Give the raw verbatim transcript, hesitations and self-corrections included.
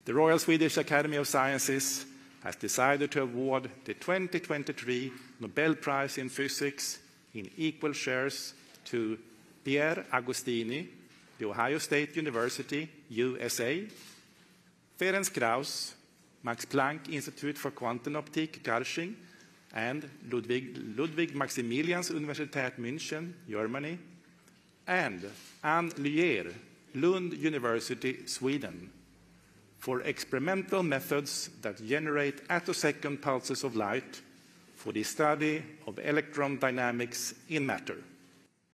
the Royal Swedish Academy of Sciences has decided to award the twenty twenty-three Nobel Prize in Physics in equal shares to Pierre Agostini, the Ohio State University, U S A, Ferenc Krausz, Max Planck Institute for Quantum Optik, Garching, and Ludwig, Ludwig Maximilians Universität München, Germany, and Anne Luyer, Lund University, Sweden, for experimental methods that generate attosecond pulses of light for the study of electron dynamics in matter.